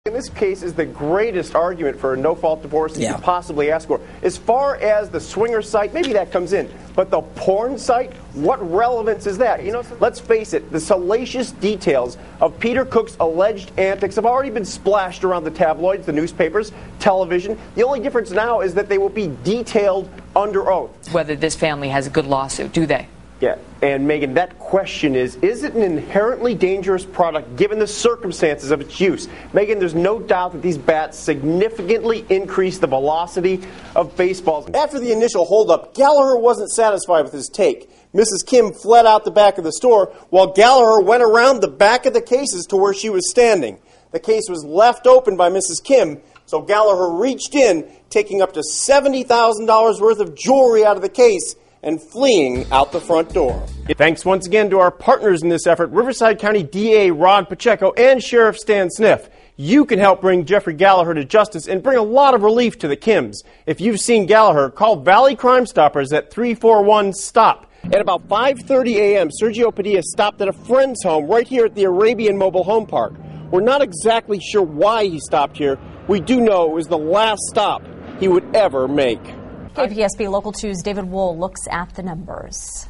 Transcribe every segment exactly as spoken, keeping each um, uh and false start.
In this case is the greatest argument for a no-fault divorce you yeah. could possibly ask for. As far as the swinger site, maybe that comes in. But the porn site, what relevance is that? You know, let's face it, the salacious details of Peter Cook's alleged antics have already been splashed around the tabloids, the newspapers, television. The only difference now is that they will be detailed under oath. Whether this family has a good lawsuit, do they? Yeah, and Megan, that question is, is it an inherently dangerous product given the circumstances of its use? Megan, there's no doubt that these bats significantly increase the velocity of baseballs. After the initial holdup, Gallagher wasn't satisfied with his take. Missus Kim fled out the back of the store while Gallagher went around the back of the cases to where she was standing. The case was left open by Missus Kim, so Gallagher reached in, taking up to seventy thousand dollars worth of jewelry out of the case and fleeing out the front door. Thanks once again to our partners in this effort, Riverside County D A Ron Pacheco and Sheriff Stan Sniff. You can help bring Jeffrey Gallagher to justice and bring a lot of relief to the Kims. If you've seen Gallagher, call Valley Crime Stoppers at three four one STOP. At about five thirty a.m., Sergio Padilla stopped at a friend's home right here at the Arabian Mobile Home Park. We're not exactly sure why he stopped here. We do know it was the last stop he would ever make. K P S B Local two's David Wool looks at the numbers.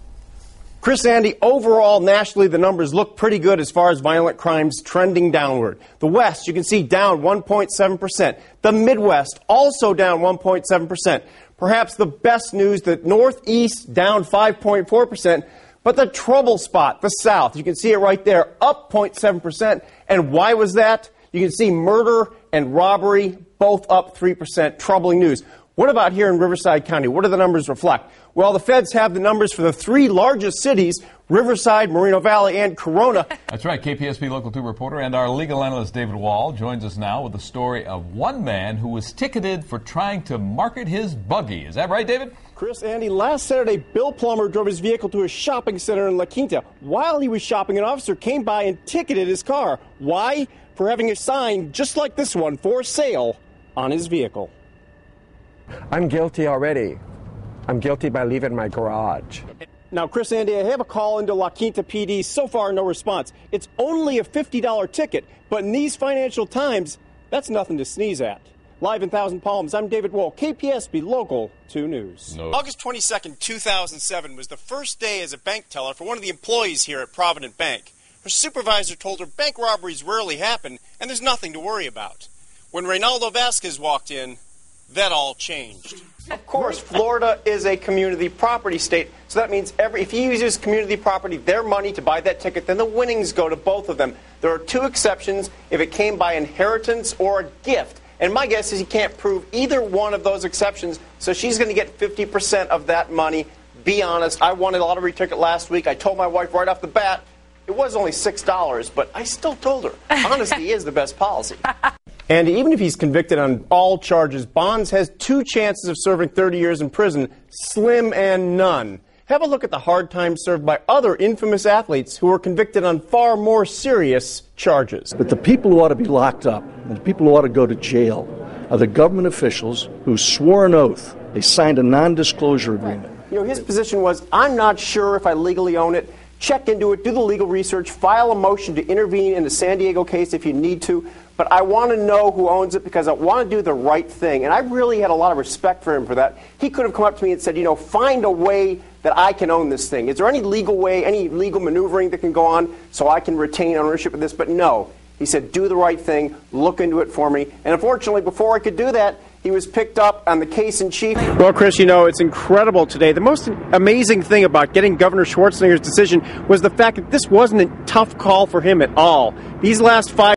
Chris Andy, overall, nationally, the numbers look pretty good as far as violent crimes trending downward. The West, you can see, down one point seven percent. The Midwest, also down one point seven percent. Perhaps the best news, the Northeast, down five point four percent. But the trouble spot, the South, you can see it right there, up zero point seven percent. And why was that? You can see murder and robbery, both up three percent. Troubling news. What about here in Riverside County? What do the numbers reflect? Well, the feds have the numbers for the three largest cities, Riverside, Moreno Valley, and Corona. That's right. K P S B Local two reporter and our legal analyst David Wall joins us now with the story of one man who was ticketed for trying to market his buggy. Is that right, David? Chris, Andy, last Saturday, Bill Plummer drove his vehicle to a shopping center in La Quinta. While he was shopping, an officer came by and ticketed his car. Why? For having a sign just like this one, for sale, on his vehicle. I'm guilty already. I'm guilty by leaving my garage. Now, Chris, Andy, I have a call into La Quinta P D. So far, no response. It's only a fifty dollars ticket, but in these financial times, that's nothing to sneeze at. Live in Thousand Palms, I'm David Wool, K P S B Local two News. No. August twenty-second, two thousand seven was the first day as a bank teller for one of the employees here at Provident Bank. Her supervisor told her bank robberies rarely happen, and there's nothing to worry about. When Reynaldo Vasquez walked in, that all changed. Of course, Florida is a community property state, so that means every, if he uses community property, their money to buy that ticket, then the winnings go to both of them. There are two exceptions if it came by inheritance or a gift. And my guess is he can't prove either one of those exceptions, so she's going to get fifty percent of that money. Be honest, I won a lottery ticket last week. I told my wife right off the bat, it was only six dollars, but I still told her, honesty is the best policy. And even if he's convicted on all charges, Bonds has two chances of serving thirty years in prison, slim and none. Have a look at the hard time served by other infamous athletes who were convicted on far more serious charges. But the people who ought to be locked up, and the people who ought to go to jail, are the government officials who swore an oath. They signed a non-disclosure agreement. You know, his position was, I'm not sure if I legally own it. Check into it, do the legal research, file a motion to intervene in the San Diego case if you need to. But I want to know who owns it because I want to do the right thing. And I really had a lot of respect for him for that. He could have come up to me and said, you know, find a way that I can own this thing. Is there any legal way, any legal maneuvering that can go on so I can retain ownership of this? But no. He said, do the right thing, look into it for me. And unfortunately, before I could do that, he was picked up on the case in chief. Well, Chris, you know, it's incredible today. The most amazing thing about getting Governor Schwarzenegger's decision was the fact that this wasn't a tough call for him at all. These last five